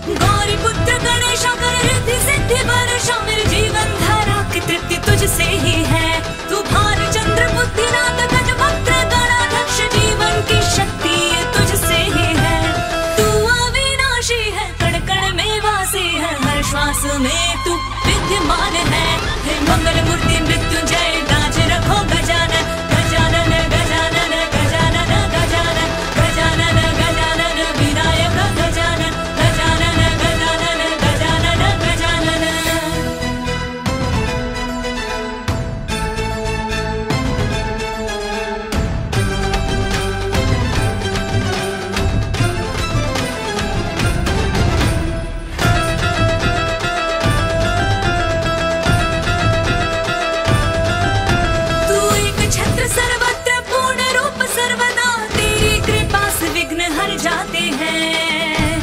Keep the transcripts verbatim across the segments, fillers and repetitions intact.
गौरी पुत्र गणेश कर रिद्धि सिद्धि वर्षा, मेरे जीवन धारा की तृप्ति तुझसे ही है। तू भानु चंद्र बुद्धिनाथ गज वक्र गणाध्यक्ष, जीवन की शक्ति ये तुझसे ही है। तू अविनाशी है, कण कण में वासी है, हर श्वास में तू विद्यमान है। हे मंगल मूर्ति मृत्युंजय लाज रखो गजानन, गजानन गजानन गजानन गजानन गजानन गजानन विनायक गजानन, गजानन गजानन गजानन गजानन। सर्वत्र पूर्ण रूप सर्वदा, तेरी कृपा से विघ्न हर जाते हैं।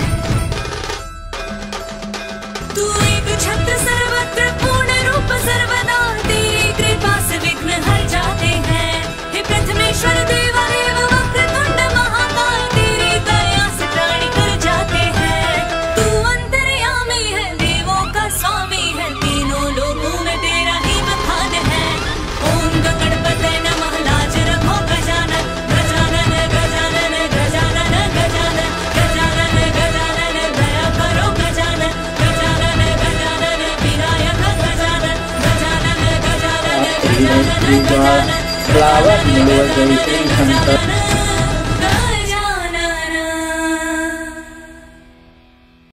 तू एक छत्र सर्वत्र पूर्ण रूप सर्वदा, तेरी कृपा से विघ्न हर जाते हैं। हे प्रथमेश्वर देवा देव वक्रतुंड महाकाल, तेरी दया से प्राणी कर जाते हैं। तू अंतर्यामी है, देवों का स्वामी है, तीनों लोकों में तेरा ही बखान है। ओम गणपते नमः लाज रखो गजानन, गजानन गजानन गजानन गजानन गजानन गजानन दया करो गजानन, गजानन गजानन विनायक गजानन, गजानन गजानन गजानन गजानन गजानन गजानन।